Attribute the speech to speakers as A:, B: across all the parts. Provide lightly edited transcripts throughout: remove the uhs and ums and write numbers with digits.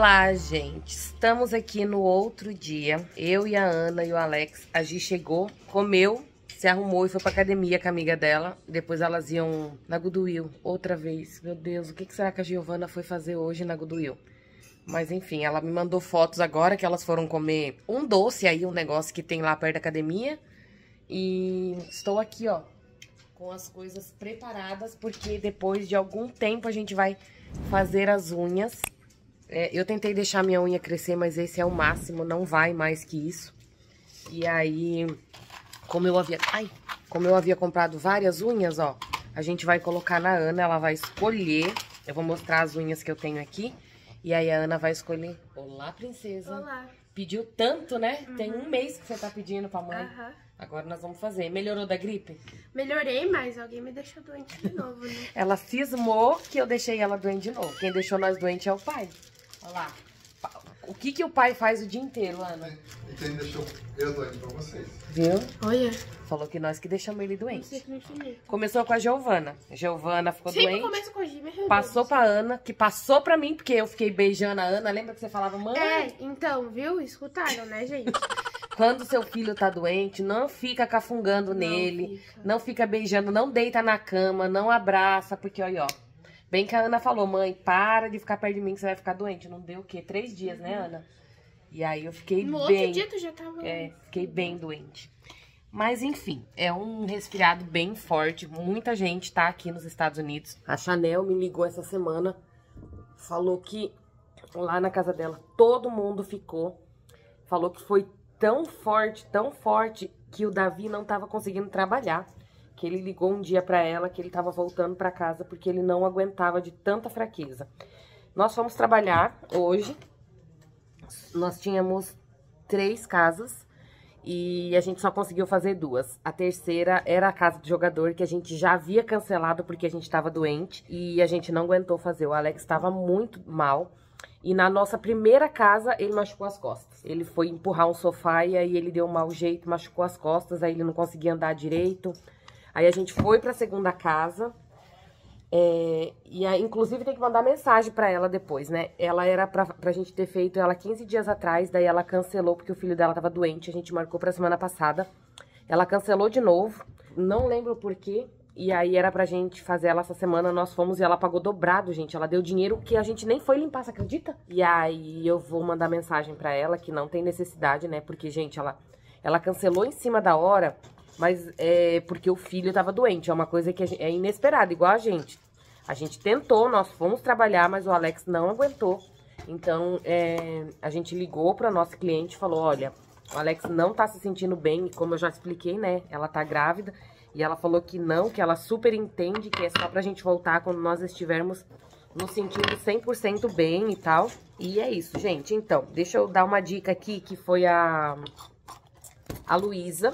A: Olá, gente. Estamos aqui no outro dia. Eu e a Ana e o Alex. A Gi chegou, comeu, se arrumou e foi pra academia com a amiga dela. Depois elas iam na Goodwill outra vez. Meu Deus, o que será que a Giovana foi fazer hoje na Goodwill? Mas enfim, ela me mandou fotos agora que elas foram comer um doce aí, um negócio que tem lá perto da academia. E estou aqui, ó, com as coisas preparadas, porque depois de algum tempo a gente vai fazer as unhas. Eu tentei deixar minha unha crescer, mas esse é o máximo, não vai mais que isso. E aí, como eu havia comprado várias unhas, ó, a gente vai colocar na Ana, ela vai escolher. Eu vou mostrar as unhas que eu tenho aqui. E aí a Ana vai escolher. Olá, princesa.
B: Olá.
A: Pediu tanto, né? Tem um mês que você tá pedindo pra mãe. Agora nós vamos fazer. Melhorou da gripe?
B: Melhorei, mas alguém me deixou doente de novo, né?
A: Ela cismou que eu deixei ela doente de novo. Quem deixou nós doentes é o pai. Olha lá. O que o pai faz o dia inteiro, Ana?
C: E quem deixou eu doente pra vocês.
A: Viu?
B: Olha.
A: Falou que nós que deixamos ele doente.
B: Não sei.
A: Começou com a Giovana. A Giovana ficou
B: Sempre
A: doente.
B: começa com a Gi, meu
A: Passou
B: Deus.
A: pra Ana, que passou pra mim, porque eu fiquei beijando a Ana. Lembra que você falava, mãe?
B: Então, viu? Escutaram, né, gente?
A: Quando seu filho tá doente, não fica cafungando nele, não fica beijando, não deita na cama, não abraça, porque olha, ó. Bem que a Ana falou, mãe, para de ficar perto de mim que você vai ficar doente. Não deu o quê? 3 dias, né, Ana? E aí eu fiquei
B: No
A: bem...
B: outro dia tu já tava...
A: fiquei bem doente. Mas enfim, é um resfriado bem forte. Muita gente tá aqui nos Estados Unidos. A Chanel me ligou essa semana, falou que lá na casa dela todo mundo ficou. Falou que foi tão forte, que o Davi não tava conseguindo trabalhar. Que ele ligou um dia pra ela que ele tava voltando pra casa porque ele não aguentava de tanta fraqueza. Nós fomos trabalhar hoje. Nós tínhamos 3 casas e a gente só conseguiu fazer 2. A terceira era a casa do jogador, que a gente já havia cancelado porque a gente tava doente e a gente não aguentou fazer. O Alex estava muito mal. E na nossa primeira casa, ele machucou as costas. Ele foi empurrar um sofá e aí ele deu um mau jeito, machucou as costas, aí ele não conseguia andar direito. Aí a gente foi pra segunda casa, e aí, inclusive tem que mandar mensagem pra ela depois, né? Ela era pra gente ter feito ela 15 dias atrás, daí ela cancelou porque o filho dela tava doente, a gente marcou pra semana passada. Ela cancelou de novo, não lembro por quê, e aí era pra gente fazer ela essa semana, nós fomos e ela pagou dobrado, gente. Ela deu dinheiro que a gente nem foi limpar, você acredita? E aí eu vou mandar mensagem pra ela que não tem necessidade, né? Porque, gente, ela cancelou em cima da hora... Mas é porque o filho tava doente, é uma coisa que é inesperada, igual a gente. A gente tentou, nós fomos trabalhar, mas o Alex não aguentou. Então, a gente ligou pra nossa cliente e falou, olha, o Alex não tá se sentindo bem, como eu já expliquei, né? Ela tá grávida e ela falou que não, que ela super entende, que é só pra gente voltar quando nós estivermos nos sentindo 100% bem e tal. E é isso, gente. Então, deixa eu dar uma dica aqui, que foi a Luísa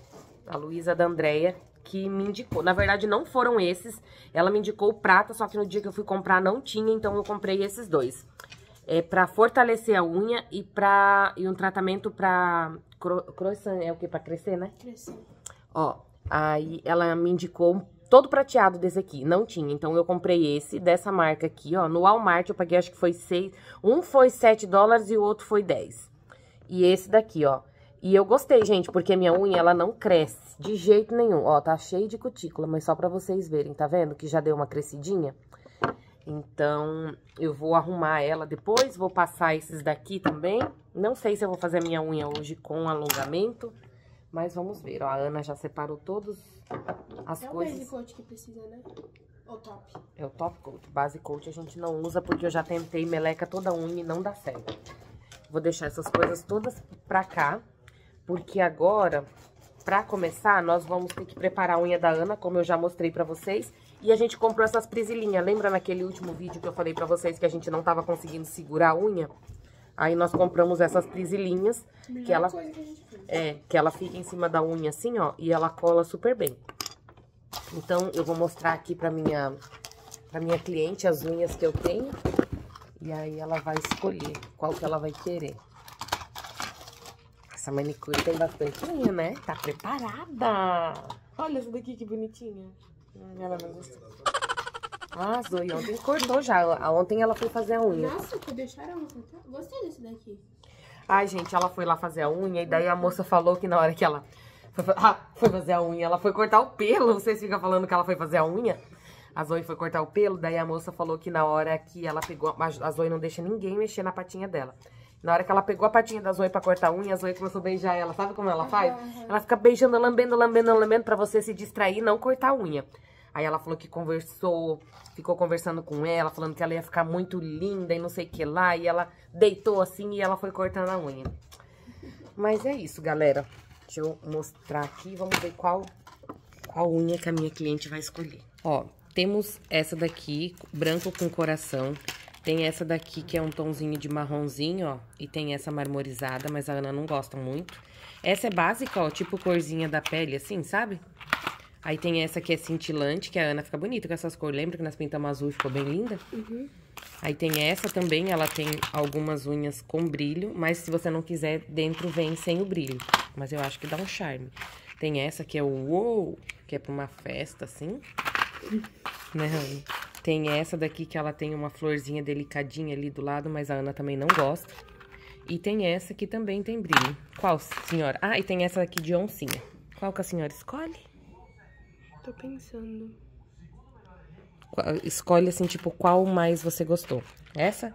A: da Andréia, que me indicou. Na verdade, não foram esses. Ela me indicou o prata, só que no dia que eu fui comprar não tinha, então eu comprei esses 2. É pra fortalecer a unha e um tratamento pra... Croissant é o que? Pra crescer, né?
B: Crescer.
A: Ó, aí ela me indicou todo prateado desse aqui. Não tinha, então eu comprei esse, dessa marca aqui, ó. No Walmart eu paguei, acho que foi 6. Um foi $7 e o outro foi 10. E esse daqui, ó. E eu gostei, gente, porque minha unha, ela não cresce de jeito nenhum. Ó, tá cheio de cutícula, mas só pra vocês verem, tá vendo? Que já deu uma crescidinha. Então, eu vou arrumar ela depois, vou passar esses daqui também. Não sei se eu vou fazer a minha unha hoje com alongamento, mas vamos ver. Ó, a Ana já separou todas as coisas.
B: É o base coat que precisa, né? Ou top?
A: É o top coat. Base coat a gente não usa porque eu já tentei meleca toda a unha e não dá certo. Vou deixar essas coisas todas pra cá. Porque agora, pra começar, nós vamos ter que preparar a unha da Ana, como eu já mostrei pra vocês. E a gente comprou essas prisilinhas. Lembra naquele último vídeo que eu falei pra vocês que a gente não tava conseguindo segurar a unha? Aí nós compramos essas prisilinhas. Que ela,
B: coisa que a gente fez.
A: que ela fica em cima da unha assim, ó. E ela cola super bem. Então, eu vou mostrar aqui pra minha cliente as unhas que eu tenho. E aí ela vai escolher qual que ela vai querer. Essa manicure tem bastante unha, né? Tá preparada. Olha essa daqui que bonitinha. Ela não gostou. Ah, Zoe, ontem cortou já. Ontem ela foi fazer a unha.
B: Nossa, que deixaram cortar. Gostei desse daqui.
A: Ai, gente, ela foi lá fazer a unha e daí a moça falou que na hora que ela foi fazer a unha, ela foi cortar o pelo. Vocês ficam falando que ela foi fazer a unha? A Zoe foi cortar o pelo, daí a moça falou que na hora que ela pegou... A Zoe não deixa ninguém mexer na patinha dela. Na hora que ela pegou a patinha da Zoe pra cortar a unha, a Zoe começou a beijar ela. Sabe como ela faz? Ela fica beijando, lambendo pra você se distrair e não cortar a unha. Aí ela falou que ficou conversando com ela, falando que ela ia ficar muito linda e não sei o que lá. E ela deitou assim e ela foi cortando a unha. Mas é isso, galera. Deixa eu mostrar aqui, vamos ver qual unha que a minha cliente vai escolher. Ó, temos essa daqui, branco com coração. Tem essa daqui que é um tomzinho de marronzinho, ó. E tem essa marmorizada, mas a Ana não gosta muito. Essa é básica, ó, tipo corzinha da pele, assim, sabe? Aí tem essa que é cintilante, que a Ana fica bonita com essas cores. Lembra que nós pintamos azul e ficou bem linda?
B: Uhum.
A: Aí tem essa também, ela tem algumas unhas com brilho, mas se você não quiser, dentro vem sem o brilho. Mas eu acho que dá um charme. Tem essa que é o Uou, que é pra uma festa, assim. Né, Ana? Tem essa daqui que ela tem uma florzinha delicadinha ali do lado, mas a Ana também não gosta. E tem essa que também tem brilho. Qual, senhora? Ah, e tem essa aqui de oncinha. Qual que a senhora escolhe?
B: Tô pensando.
A: Escolhe, assim, tipo, qual mais você gostou. Essa?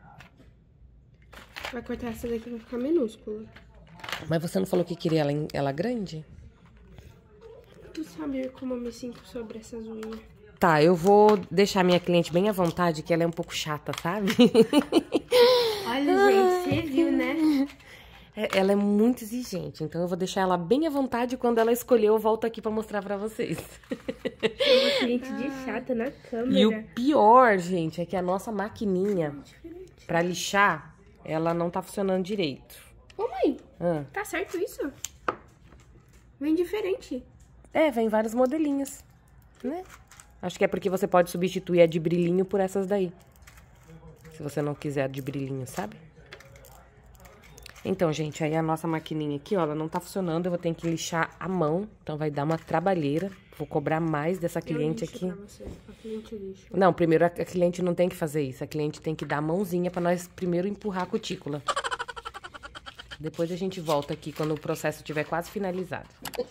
B: Vai cortar essa daqui, vai ficar minúscula.
A: Mas você não falou que queria ela grande?
B: Tu sabe como eu me sinto sobre essas unhas?
A: Tá, eu vou deixar minha cliente bem à vontade, que ela é um pouco chata, sabe?
B: Olha, gente, você viu, né?
A: Ela é muito exigente, então eu vou deixar ela bem à vontade. Quando ela escolher, eu volto aqui pra mostrar pra vocês.
B: Uma cliente de chata na câmera.
A: E o pior, gente, é que a nossa maquininha pra lixar, ela não tá funcionando direito.
B: Ô, mãe,
A: Ah.
B: tá certo isso? Vem diferente.
A: Vem vários modelinhos, né? Acho que é porque você pode substituir a de brilhinho por essas daí. Se você não quiser a de brilhinho, sabe? Então, gente, aí a nossa maquininha aqui, ó, ela não tá funcionando. Eu vou ter que lixar à mão, então vai dar uma trabalheira. Vou cobrar mais dessa cliente aqui.
B: Pra você. A cliente lixa.
A: Não, primeiro a cliente não tem que fazer isso. A cliente tem que dar a mãozinha pra nós primeiro empurrar a cutícula. Depois a gente volta aqui quando o processo estiver quase finalizado.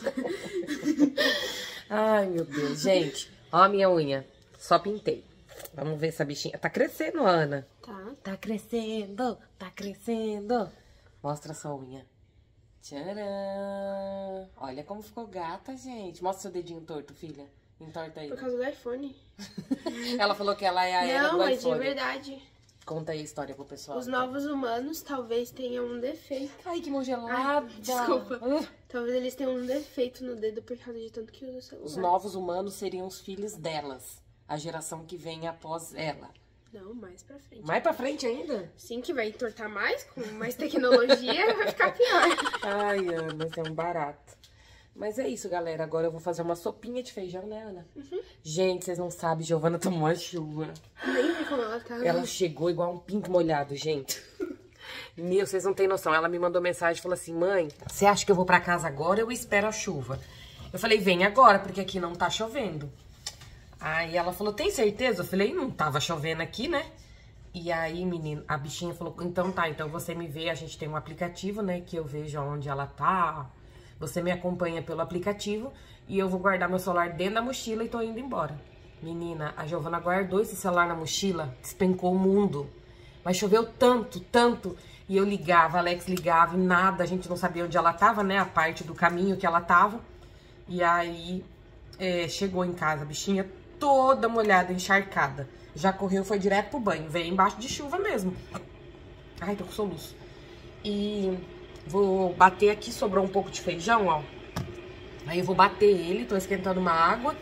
A: Ai, meu Deus. Gente, ó a minha unha. Só pintei. Vamos ver essa bichinha. Tá crescendo, Ana.
B: Tá.
A: Tá crescendo, tá crescendo. Mostra sua unha. Tcharam! Olha como ficou gata, gente. Mostra seu dedinho torto, filha. Entorta aí.
B: Por causa do iPhone.
A: Ela falou que ela é a era do
B: Não, é de
A: iPhone.
B: verdade.
A: Conta aí a história pro pessoal.
B: Os novos humanos talvez tenham um defeito.
A: Ai, que mão gelada.
B: Desculpa. Talvez eles tenham um defeito no dedo por causa de tanto que usa o celular.
A: Os novos humanos seriam os filhos delas. A geração que vem após ela.
B: Não, mais pra frente.
A: Mais pra frente ainda?
B: Sim, que vai entortar mais, com mais tecnologia, vai ficar pior.
A: Ai, Ana, você é um barato. Mas é isso, galera. Agora eu vou fazer uma sopinha de feijão, né, Ana?
B: Uhum.
A: Gente, vocês não sabem, Giovana tomou a chuva.
B: Nem vi como ela tá.
A: Ela chegou igual um pinto molhado, gente. Meu, vocês não têm noção. Ela me mandou mensagem e falou assim: mãe, você acha que eu vou pra casa agora ou eu espero a chuva? Eu falei: vem agora, porque aqui não tá chovendo. Aí ela falou: tem certeza? Eu falei: não tava chovendo aqui, né? E aí, menina, a bichinha falou: então tá, então você me vê, a gente tem um aplicativo, né, que eu vejo onde ela tá. Você me acompanha pelo aplicativo e eu vou guardar meu celular dentro da mochila e tô indo embora. Menina, a Giovana guardou esse celular na mochila, despencou o mundo. Mas choveu tanto, tanto. E eu ligava, Alex ligava e nada, a gente não sabia onde ela tava, né? A parte do caminho que ela tava. E aí, chegou em casa, a bichinha toda molhada, encharcada. Já correu, foi direto pro banho. Veio embaixo de chuva mesmo. Ai, tô com soluço. E vou bater aqui, sobrou um pouco de feijão, ó. Aí eu vou bater ele, tô esquentando uma água.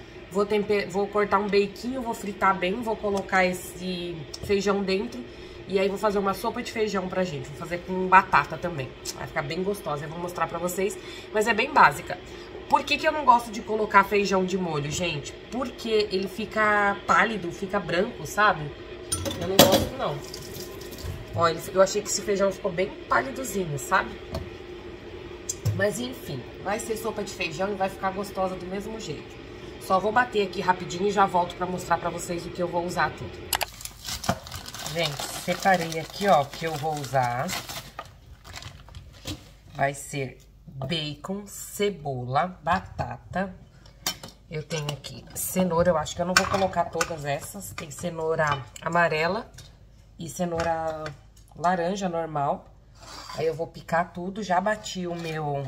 A: Vou cortar um beiquinho, vou fritar bem, vou colocar esse feijão dentro. E aí vou fazer uma sopa de feijão pra gente. Vou fazer com batata também. Vai ficar bem gostosa, eu vou mostrar pra vocês. Mas é bem básica. Por que eu não gosto de colocar feijão de molho, gente? Porque ele fica pálido, fica branco, sabe? Eu não gosto, não. Ó, eu achei que esse feijão ficou bem pálidozinho, sabe? Mas enfim, vai ser sopa de feijão e vai ficar gostosa do mesmo jeito. Só vou bater aqui rapidinho e já volto pra mostrar pra vocês o que eu vou usar tudo. Gente, separei aqui, ó, o que eu vou usar. Vai ser bacon, cebola, batata. Eu tenho aqui cenoura, eu acho que eu não vou colocar todas essas. Tem cenoura amarela e cenoura laranja normal. Aí eu vou picar tudo, já bati o meu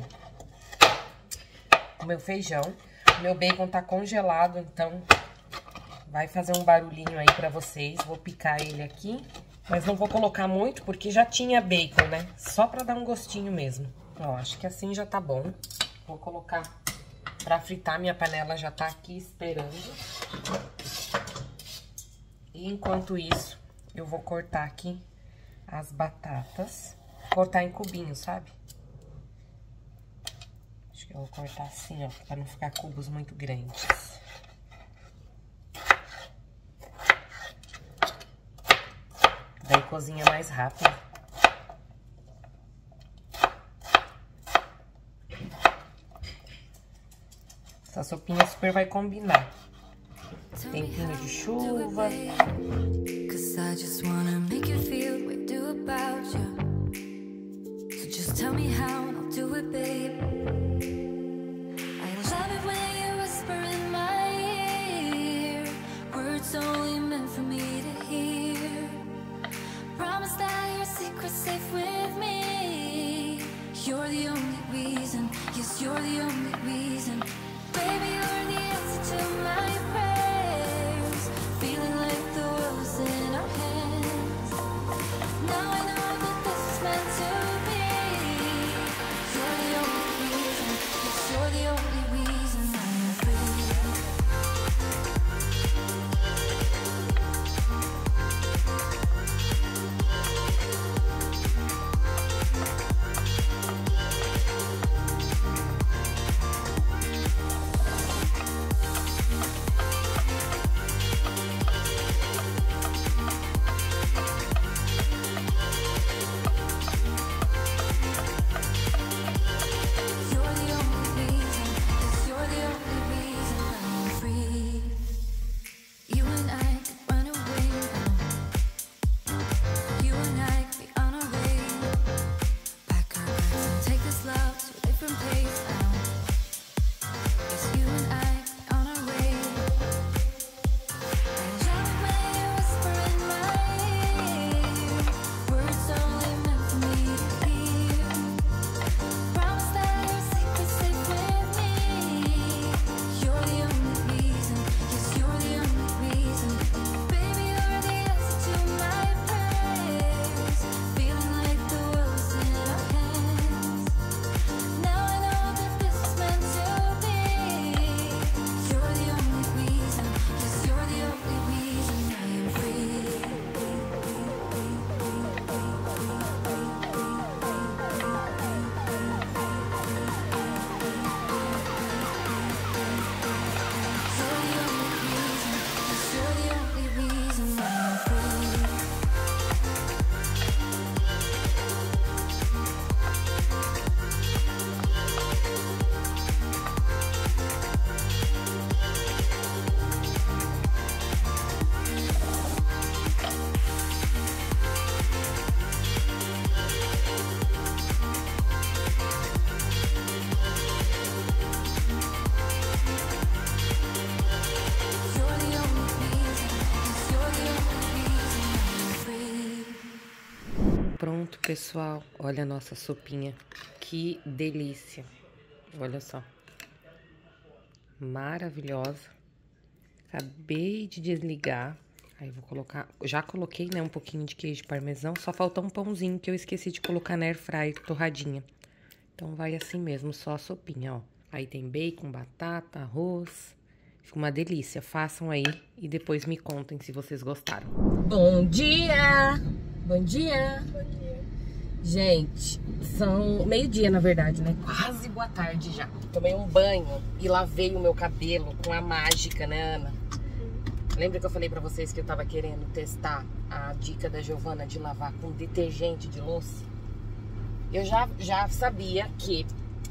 A: feijão. O meu bacon tá congelado, então vai fazer um barulhinho aí pra vocês. Vou picar ele aqui, mas não vou colocar muito porque já tinha bacon, né? Só pra dar um gostinho mesmo. Ó, acho que assim já tá bom. Vou colocar pra fritar, minha panela já tá aqui esperando. E enquanto isso, eu vou cortar aqui as batatas. Cortar em cubinhos, sabe? Acho que eu vou cortar assim, ó, pra não ficar cubos muito grandes. Daí cozinha mais rápido. Essa sopinha super vai combinar. Tempinho de chuva.
D: Tell me how and I'll do it, babe. I love it when you whisper in my ear, words only meant for me to hear. Promise that your secret's safe with me. You're the only reason, yes, you're the only reason. Baby, you're the answer to my prayers. Feeling like the world's in our hands. Now I know that this is meant to be. You're the only reason I'm free.
A: Pronto, pessoal. Olha a nossa sopinha. Que delícia. Olha só. Maravilhosa. Acabei de desligar. Aí vou colocar... Já coloquei, né, um pouquinho de queijo parmesão. Só faltou um pãozinho que eu esqueci de colocar na airfryer torradinha. Então vai assim mesmo, só a sopinha, ó. Aí tem bacon, batata, arroz. Fica uma delícia. Façam aí e depois me contem se vocês gostaram. Bom dia! Bom dia!
B: Bom dia.
A: Gente, são meio-dia, na verdade, né? Quase boa tarde já. Tomei um banho e lavei o meu cabelo com a mágica, né, Ana? Lembra que eu falei pra vocês que eu tava querendo testar a dica da Giovana de lavar com detergente de louça? Eu já sabia que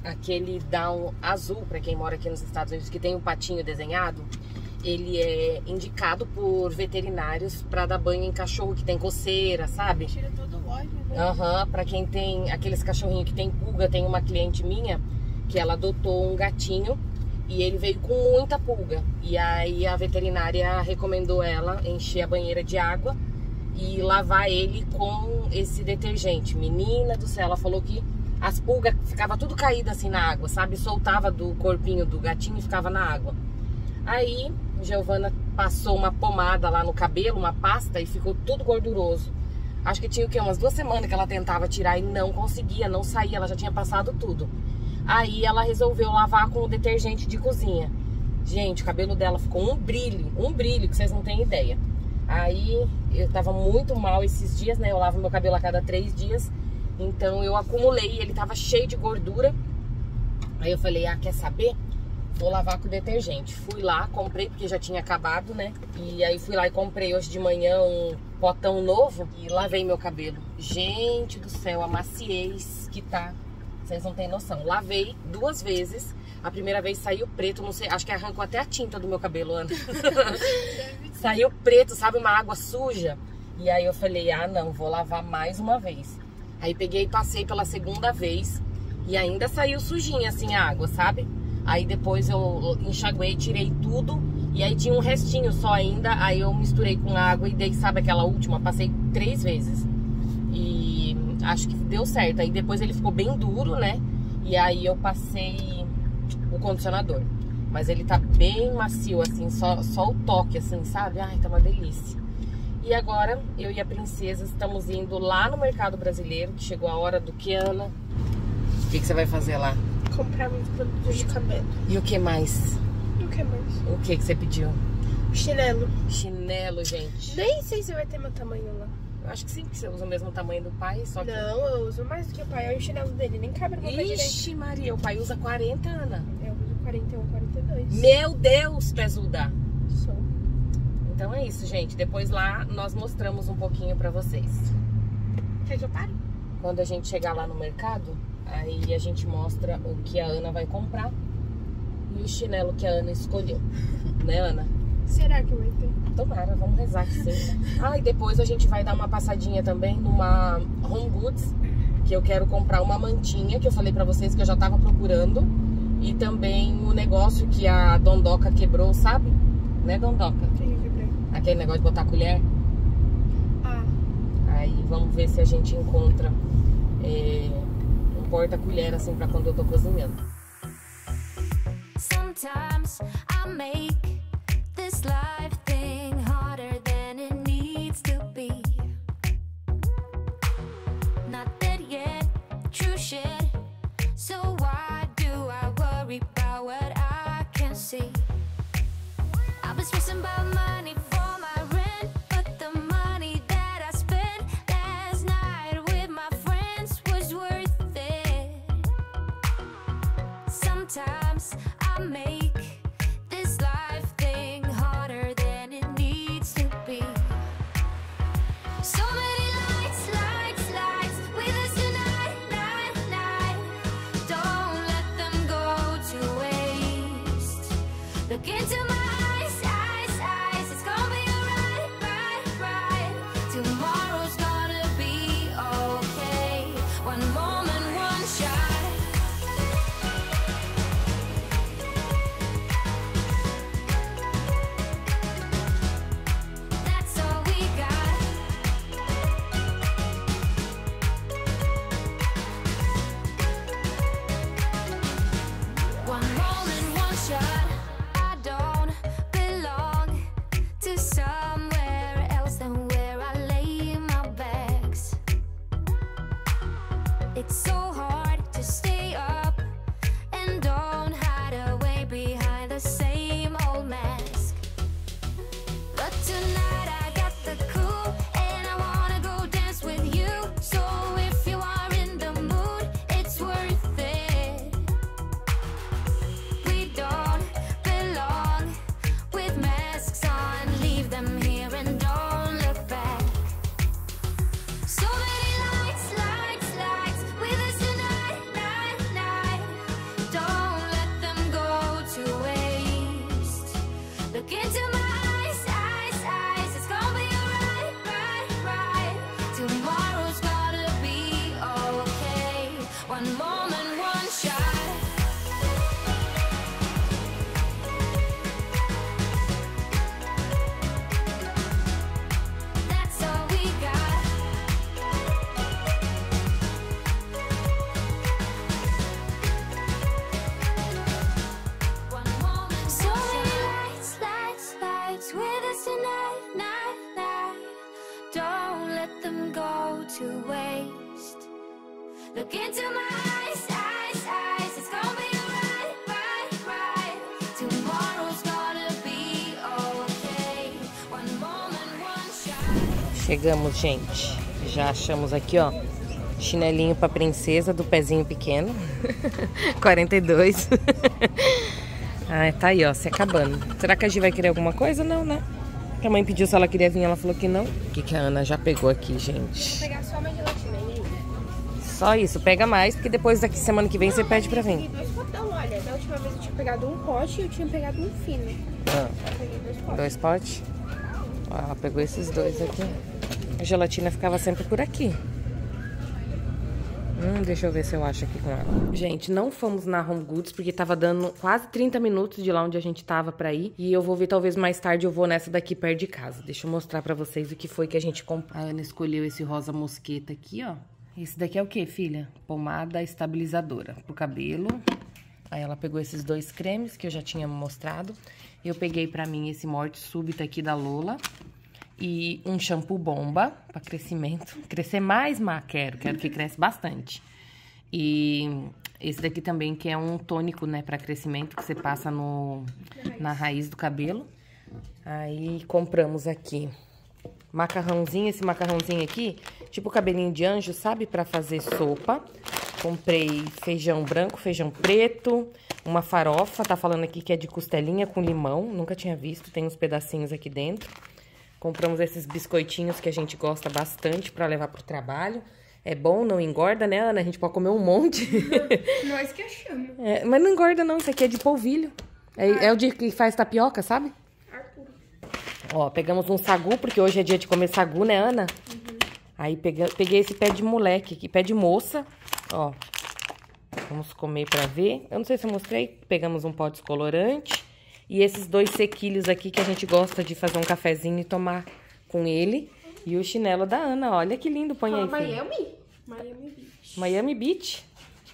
A: aquele Down azul, pra quem mora aqui nos Estados Unidos, que tem um patinho desenhado, ele é indicado por veterinários pra dar banho em cachorro que tem coceira, sabe?
B: Tira todo o óleo, né?
A: Aham, pra quem tem aqueles cachorrinhos que tem pulga. Tem uma cliente minha que ela adotou um gatinho e ele veio com muita pulga. E aí a veterinária recomendou ela encher a banheira de água e lavar ele com esse detergente. Menina do céu, ela falou que as pulgas ficavam tudo caídas assim na água, sabe? Soltava do corpinho do gatinho e ficava na água. Aí, Giovana passou uma pomada lá no cabelo, uma pasta, e ficou tudo gorduroso. Acho que tinha o quê? Umas 2 semanas que ela tentava tirar e não conseguia, não saía, ela já tinha passado tudo. Aí ela resolveu lavar com o detergente de cozinha. Gente, o cabelo dela ficou um brilho que vocês não têm ideia. Aí eu tava muito mal esses dias, né? Eu lavo meu cabelo a cada 3 dias. Então eu acumulei, ele tava cheio de gordura. Aí eu falei, quer saber? Vou lavar com detergente. Fui lá, comprei, porque já tinha acabado, né? E aí fui lá e comprei hoje de manhã um potão novo e lavei meu cabelo. Gente do céu, a maciez que tá, vocês não têm noção. Lavei 2 vezes. A primeira vez saiu preto, não sei, acho que arrancou até a tinta do meu cabelo, Ana. Saiu preto, sabe, uma água suja. E aí eu falei, não, vou lavar mais uma vez. Aí peguei e passei pela 2ª vez e ainda saiu sujinha assim a água, sabe? Aí depois eu enxaguei, tirei tudo e aí tinha um restinho só ainda. Aí eu misturei com água e dei, sabe aquela última? Passei 3 vezes. E acho que deu certo. Aí depois ele ficou bem duro, né? E aí eu passei o condicionador. Mas ele tá bem macio, assim, só o toque, assim, sabe? Ai, tá uma delícia. E agora, eu e a princesa estamos indo lá no mercado brasileiro, que chegou a hora do que, Ana? O que você vai fazer lá?
B: Comprar muitos produtos de cabelo.
A: E o que mais?
B: E o que mais?
A: O que você pediu?
B: Chinelo.
A: Chinelo, gente.
B: Nem sei se vai ter meu tamanho lá.
A: Eu acho que sim, que você usa o mesmo tamanho do pai, só que...
B: Não, eu uso mais do que o pai. Olha o chinelo dele, nem cabe no meu pé direito.
A: Ixi, Maria, o pai usa 40, Ana.
B: Eu uso 41, 42.
A: Meu Deus, pesuda.
B: Sou.
A: Então é isso, gente. Depois lá nós mostramos um pouquinho pra vocês.
B: Quer que eu pare?
A: Quando a gente chegar lá no mercado, aí a gente mostra o que a Ana vai comprar e o chinelo que a Ana escolheu. Né, Ana?
B: Será que vai ter?
A: Tomara, vamos rezar que sim. E depois a gente vai dar uma passadinha também numa Home Goods, que eu quero comprar uma mantinha, que eu falei pra vocês que eu já tava procurando. E também o negócio que a Dondoca quebrou, sabe? Né, Dondoca?
B: O que eu quebrei?
A: Aquele negócio de botar colher. Aí vamos ver se a gente encontra um porta-colher assim pra quando eu tô cozinhando.
D: Sometimes I make this life thing harder than it needs to be. Not dead yet, true shit. So why do I worry about what I can't see? I've been stressing about money for my rent, but the money that I spent last night with my friends was worth it. Sometimes I make this life thing harder than it needs to be. So many lights, lights, lights with us tonight, night, night. Don't let them go to waste. Look into my eyes, eyes, eyes. It's gonna be alright, right, right. Tomorrow's gonna be okay. One moment, one shot. That's all we got. One moment, one shot. I don't belong to somewhere else than where I lay my bags. It's so hard to stay up and don't hide away behind the same old mask. But tonight I got the cool and I wanna go dance with you. So if you are in the mood, it's worth it. We don't belong with masks on. Leave them here and don't look back. So many lights, lights, lights with us tonight. Look into my eyes, eyes, eyes. It's gonna be right, right, right. Tomorrow's gonna be okay. One moment, one shot.
A: Chegamos, gente. Já achamos aqui, ó, chinelinho pra princesa do pezinho pequeno. 42. Ah, tá aí, ó, se acabando. Será que a Gi vai querer alguma coisa? Não, né? A mãe pediu se ela queria vir, ela falou que não. O que que a Ana já pegou aqui, gente?
B: Vou pegar só uma gelatina aí.
A: Só isso, pega mais, porque depois daqui semana que vem você pede pra vir.
B: Eu peguei 2 potão, olha. Da última vez eu tinha pegado um pote e eu tinha pegado um fino.
A: Ah,
B: Eu peguei 2 potes.
A: 2 potes? Ó, ela pegou esses 2 aqui. A gelatina ficava sempre por aqui. Deixa eu ver se eu acho aqui com ela. Gente, não fomos na Home Goods porque tava dando quase 30 minutos de lá onde a gente tava pra ir. E eu vou ver, talvez mais tarde eu vou nessa daqui perto de casa. Deixa eu mostrar pra vocês o que foi que a gente comprou. A Ana escolheu esse rosa mosqueta aqui, ó. Esse daqui é o que, filha? Pomada estabilizadora pro cabelo. Aí ela pegou esses 2 cremes que eu já tinha mostrado. Eu peguei pra mim esse morte súbita aqui da Lola. E um shampoo bomba para crescimento. Crescer mais, quero que cresce bastante. E esse daqui também, que é um tônico, né, para crescimento, que você passa na raiz do cabelo. Aí compramos aqui macarrãozinho, esse macarrãozinho aqui, tipo cabelinho de anjo, sabe? Para fazer sopa. Comprei feijão branco, feijão preto, uma farofa, tá falando aqui que é de costelinha com limão, nunca tinha visto, tem uns pedacinhos aqui dentro. Compramos esses biscoitinhos que a gente gosta bastante pra levar pro trabalho. É bom, não engorda, né, Ana? A gente pode comer um monte.
B: Nós que achamos.
A: É, mas não engorda, não. Isso aqui é de polvilho. É o dia que faz tapioca, sabe?
B: Arthur.
A: Ó, pegamos um sagu, porque hoje é dia de comer sagu, né, Ana? Uhum. Aí peguei esse pé de moleque aqui, pé de moça. Ó, vamos comer pra ver. Eu não sei se eu mostrei. Pegamos um pó descolorante. E esses 2 sequilhos aqui que a gente gosta de fazer um cafezinho e tomar com ele. E o chinelo da Ana, olha que lindo, põe aí, filho.
B: Miami Beach.
A: Miami Beach?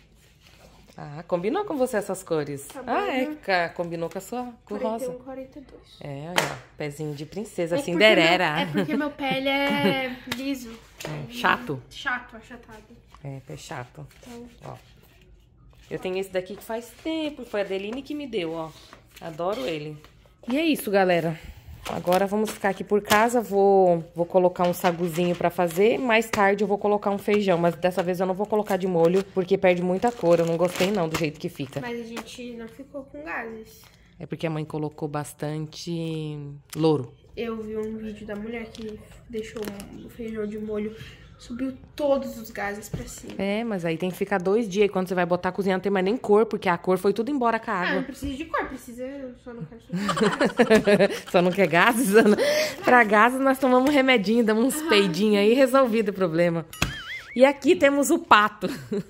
A: Ah, combinou com você essas cores.
B: Tá
A: combinou com a sua, com o rosa.
B: 42.
A: É, olha, pezinho de princesa,
B: É
A: Cinderela.
B: É porque meu pele é liso.
A: Chato?
B: Chato, achatado.
A: É, pé chato.
B: Então,
A: Ó. Eu tenho esse daqui que faz tempo, foi a Adeline que me deu, ó. Adoro ele. E é isso, galera. Agora vamos ficar aqui por casa. Vou colocar um saguzinho pra fazer. Mais tarde eu vou colocar um feijão. Mas dessa vez eu não vou colocar de molho, porque perde muita cor. Eu não gostei não do jeito que fica.
B: mas a gente não ficou com gases.
A: É porque a mãe colocou bastante louro.
B: Eu vi um vídeo da mulher que deixou o feijão de molho, subiu todos os gases pra cima.
A: É, mas aí tem que ficar 2 dias. E quando você vai botar a cozinha não tem mais nem cor, porque a cor foi tudo embora com a
B: Ah,
A: água.
B: não precisa de cor, eu só não quero gases.
A: Só não quer gases, Ana? Pra gases nós tomamos um remedinho, damos uns peidinhos aí, resolvido o problema. E aqui temos o pato.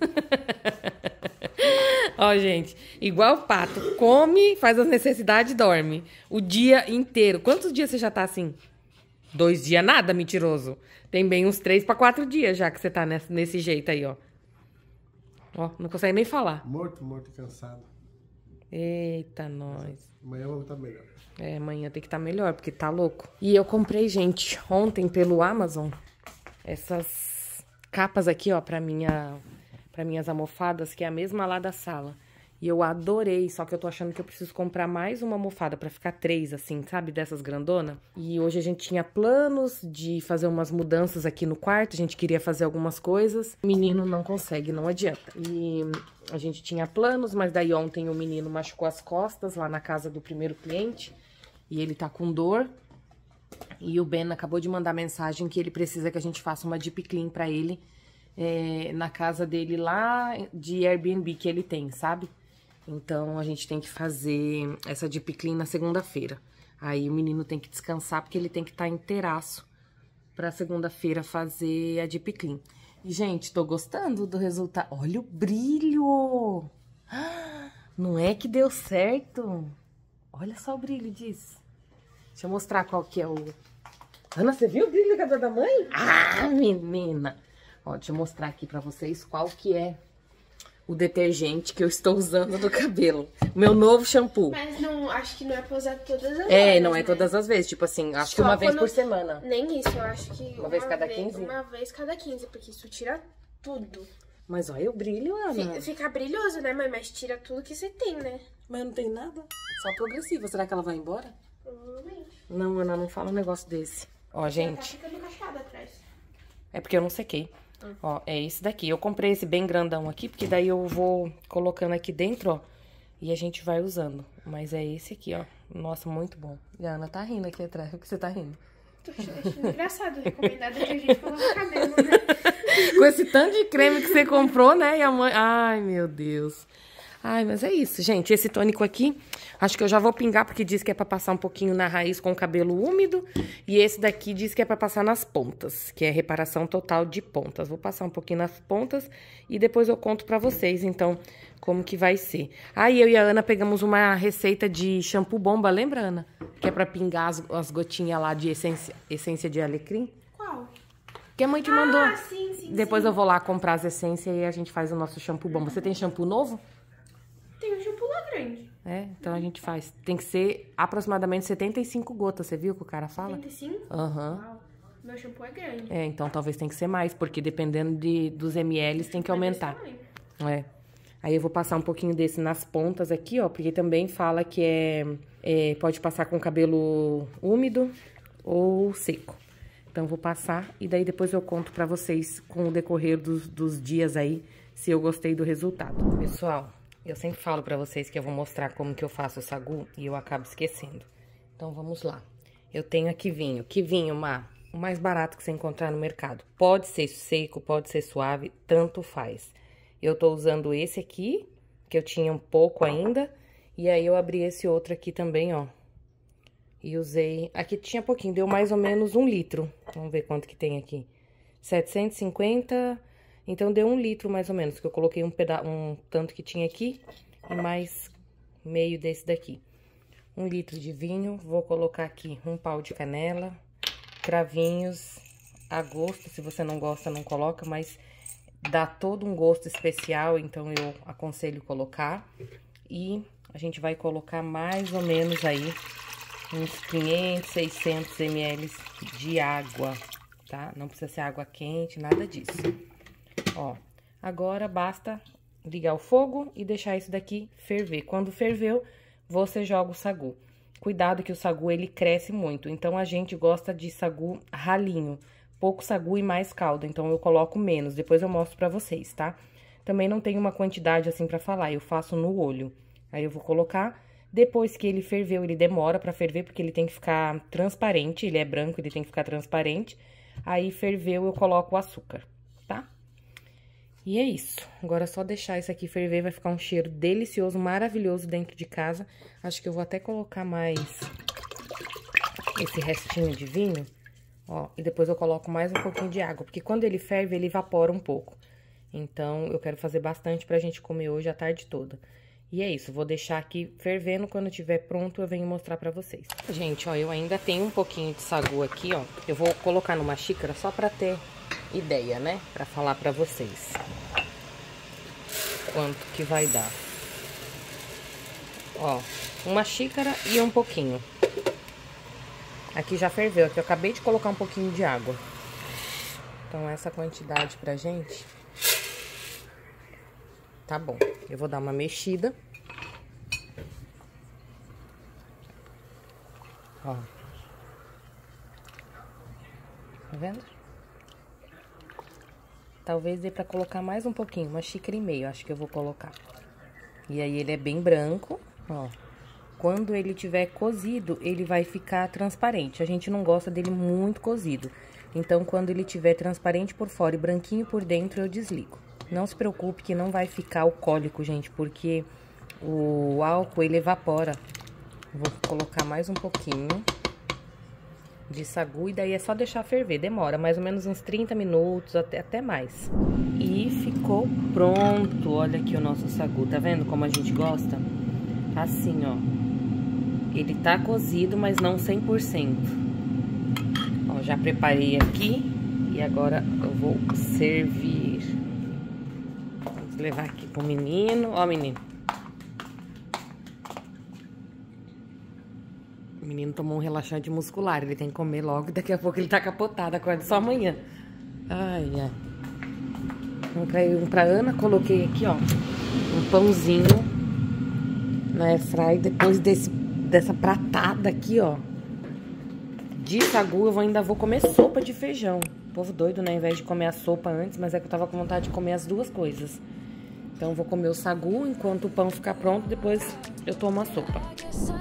A: Ó, gente, igual o pato. Come, faz as necessidades e dorme. O dia inteiro. Quantos dias você já tá assim? 2 dias nada, mentiroso. Tem bem uns 3 para 4 dias já que você tá nesse jeito aí, ó. Ó, não consegue nem falar.
C: Morto e cansado.
A: Eita, nós.
C: Amanhã eu vou estar melhor.
A: É, amanhã tem que estar melhor, porque tá louco. E eu comprei, gente, ontem pelo Amazon, essas capas aqui, ó, pra minhas almofadas, que é a mesma lá da sala. E eu adorei, só que eu tô achando que eu preciso comprar mais uma almofada pra ficar 3, assim, sabe? Dessas grandona. E hoje a gente tinha planos de fazer umas mudanças aqui no quarto, a gente queria fazer algumas coisas. O menino não consegue, não adianta. E a gente tinha planos, mas daí ontem o menino machucou as costas lá na casa do primeiro cliente. E ele tá com dor. E o Ben acabou de mandar mensagem que ele precisa que a gente faça uma deep clean pra ele. Na casa dele lá de Airbnb que ele tem, sabe? Então, a gente tem que fazer essa deep clean na segunda-feira. Aí, o menino tem que descansar, porque ele tem que estar inteiraço pra segunda-feira fazer a deep clean. E, gente, tô gostando do resultado. Olha o brilho! Não é que deu certo? Olha só o brilho disso. Deixa eu mostrar qual que é o... Ana, você viu o brilho da mãe? Ah, menina! Ó, deixa eu mostrar aqui pra vocês qual que é o detergente que eu estou usando no cabelo. Meu novo shampoo.
B: Mas não, acho que não é pra usar todas as vezes.
A: Não é
B: né?
A: todas as vezes. Tipo assim, acho que
B: Só
A: uma vez
B: quando-
A: por semana.
B: Nem isso, eu acho que
A: Uma vez cada 15?
B: Uma vez cada 15, porque isso tira tudo.
A: Mas olha o brilho, Ana.
B: Fica brilhoso, né, mãe? Mas tira tudo que você tem, né?
A: Mas não tem nada. Só progressiva. Será que ela vai embora?
B: Provavelmente.
A: Não, Ana, não fala um negócio desse. Ó, gente.
B: Tá ficando cacheada atrás.
A: É porque eu não sequei. Ó, é esse daqui. Eu comprei esse bem grandão aqui, porque daí eu vou colocando aqui dentro, ó. E a gente vai usando. Mas é esse aqui, ó. Nossa, muito bom. E a Ana tá rindo aqui atrás. O que você tá rindo?
B: Tô achando engraçado. Recomendado que a gente coloca cabelo, né?
A: Com esse tanto de creme que você comprou, né? E a mãe... Ai, meu Deus. Ai, mas é isso, gente. Esse tônico aqui, acho que eu já vou pingar, porque diz que é pra passar um pouquinho na raiz com o cabelo úmido. E esse daqui diz que é pra passar nas pontas, que é reparação total de pontas. Vou passar um pouquinho nas pontas e depois eu conto pra vocês, então, como que vai ser. Aí eu e a Ana pegamos uma receita de shampoo bomba, lembra, Ana? Que é pra pingar as gotinhas lá de essência de alecrim.
B: Qual?
A: Que a mãe te mandou.
B: Ah, sim.
A: Depois eu vou lá comprar as essências e a gente faz o nosso shampoo bomba. Você tem shampoo novo?
B: Tem um shampoo lá grande.
A: É, então a gente faz. Tem que ser aproximadamente 75 gotas, você viu que o cara fala?
B: 75?
A: Aham.
B: Uau. Meu shampoo é grande.
A: É, então talvez tem que ser mais, porque dependendo dos ml tem que aumentar. É. Aí eu vou passar um pouquinho desse nas pontas aqui, ó, porque também fala que pode passar com cabelo úmido ou seco. Então vou passar e daí depois eu conto pra vocês com o decorrer dos dias aí, se eu gostei do resultado. Pessoal, eu sempre falo pra vocês que eu vou mostrar como que eu faço o sagu e eu acabo esquecendo. Então vamos lá. Eu tenho aqui vinho. Que vinho, Má? O mais barato que você encontrar no mercado. Pode ser seco, pode ser suave, tanto faz. Eu tô usando esse aqui, que eu tinha um pouco ainda. E aí eu abri esse outro aqui também, ó. E usei... Aqui tinha pouquinho, deu mais ou menos 1 litro. Vamos ver quanto que tem aqui. 750... Então, deu 1 litro, mais ou menos, que eu coloquei um tanto que tinha aqui e mais meio desse daqui. 1 litro de vinho, vou colocar aqui 1 pau de canela, cravinhos, a gosto, se você não gosta, não coloca, mas dá todo um gosto especial, então eu aconselho colocar. E a gente vai colocar mais ou menos aí uns 500, 600 ml de água, tá? Não precisa ser água quente, nada disso. Ó, agora basta ligar o fogo e deixar isso daqui ferver. Quando ferveu, você joga o sagu. Cuidado que o sagu, ele cresce muito. Então, a gente gosta de sagu ralinho. Pouco sagu e mais caldo. Então, eu coloco menos. Depois eu mostro pra vocês, tá? Também não tem uma quantidade assim pra falar. Eu faço no olho. Aí, eu vou colocar. Depois que ele ferveu, ele demora pra ferver, porque ele tem que ficar transparente. Ele é branco, ele tem que ficar transparente. Aí, ferveu, eu coloco o açúcar, tá? E é isso. Agora é só deixar isso aqui ferver, vai ficar um cheiro delicioso, maravilhoso dentro de casa. Acho que eu vou até colocar mais esse restinho de vinho, ó. E depois eu coloco mais um pouquinho de água, porque quando ele ferve, ele evapora um pouco. Então, eu quero fazer bastante pra gente comer hoje a tarde toda. E é isso, vou deixar aqui fervendo, quando tiver pronto eu venho mostrar pra vocês. Gente, ó, eu ainda tenho um pouquinho de sagu aqui, ó. Eu vou colocar numa xícara só pra ter ideia, né? Pra falar pra vocês quanto que vai dar. Ó, 1 xícara e um pouquinho. Aqui já ferveu, aqui eu acabei de colocar um pouquinho de água. Então, essa quantidade pra gente tá bom. Eu vou dar uma mexida. Ó. Tá vendo? Talvez dê pra colocar mais um pouquinho, 1,5 xícaras, acho que eu vou colocar. E aí, ele é bem branco, ó. Quando ele tiver cozido, ele vai ficar transparente. A gente não gosta dele muito cozido. Então, quando ele tiver transparente por fora e branquinho por dentro, eu desligo. Não se preocupe que não vai ficar alcoólico, gente, porque o álcool, ele evapora. Vou colocar mais um pouquinho de sagu e daí é só deixar ferver. Demora mais ou menos uns 30 minutos, até mais. E ficou pronto. Olha aqui o nosso sagu, tá vendo como a gente gosta? Assim, ó. Ele tá cozido, mas não 100%. Ó, já preparei aqui e agora eu vou servir. Vamos levar aqui pro menino. Ó, menino. O menino tomou um relaxante muscular, ele tem que comer logo, daqui a pouco ele tá capotado, acorda só amanhã. Ai, ai. Um pra Ana, coloquei aqui, ó, um pãozinho na airfryer. Depois dessa pratada aqui, ó, de sagu, eu ainda vou comer sopa de feijão. Povo doido, né? Ao invés de comer a sopa antes, mas é que eu tava com vontade de comer as duas coisas. Então eu vou comer o sagu enquanto o pão ficar pronto, depois eu tomo a sopa.